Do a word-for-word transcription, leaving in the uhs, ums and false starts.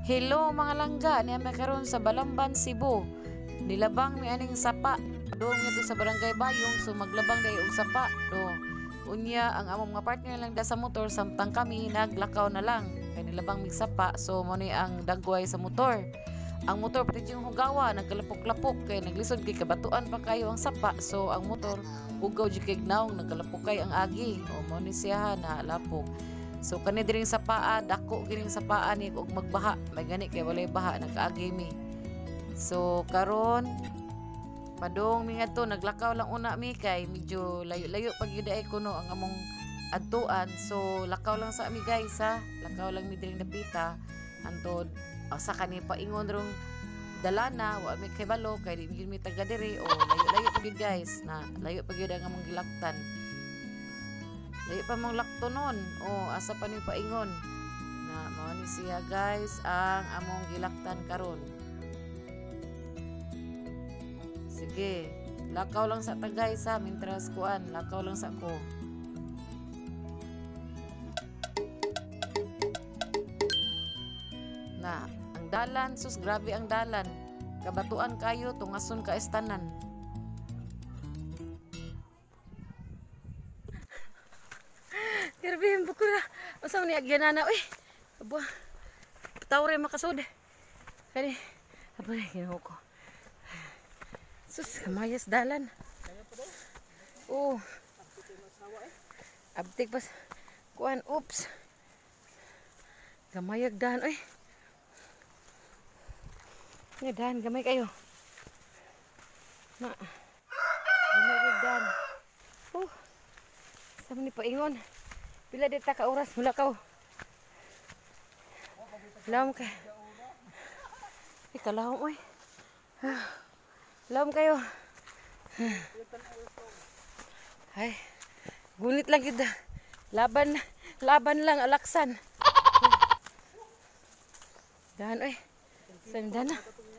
Hello mga langga, niya may karon sa Balamban, Cebu. Nilabang mi aning sapa. Doon nga sa barangay Bayong, so maglabang dayo og sapa. Do. Unya ang among mga partner lang da sa motor samtang kami naglakaw na lang. Kay nilabang mig sapa, so mo ni ang dagway sa motor. Ang motor pati yung hugawa, nagkalapok-lapok kay naglisod kay kabatuan pa kayo ang sapa. So ang motor ugaw jud kay gnaong, nagkalapok kay ang agi. O mo ni siya na lapok. So kani diring sa paa, dako gining sa paa ni og magbaha, may gani kay walay baha nakaagi mi. So karon padong mi ngadto naglakaw lang una mi kay medyo layo-layo pag yun ay kuno ang among adtuan. So lakaw lang sa ami guys ha, lakaw lang mi diring dapita antod asa kani paingon rong dalana wa mi kay balo kay di mi taga diri o layo-layo pag guys na layo pag yun ang among gilaktan. Layo pa mong lakto nun. O, asa pa ni paingon. Na, mao ni siya guys, ang among gilaktan karon. Sige. Lakaw lang sa ta guys ha. Mintras kuan. Lakaw lang sa ko. Na, ang dalan. Sus, grabe ang dalan. Kabatuan kayo. Tungason ka estanan. Grabe, buko na. Masa ni agyanana, uy. Abo. Tawre makasud. Kani. Abo na ginawa ko. Sus, kamayas dalan. Oh. Abtik pas. Kuan, oops. Gamayag dahan, uy. Nga dahan, gamay kayo. Na. Gamayag dahan. Oh. Sama ni paingon. Pila dita ka oras mula ka. Lawom ka. Ika lawom oy. Lawom kayo. Ay. Gunit lang kita. Laban laban lang alaksan. Dahan oy. Sam dana.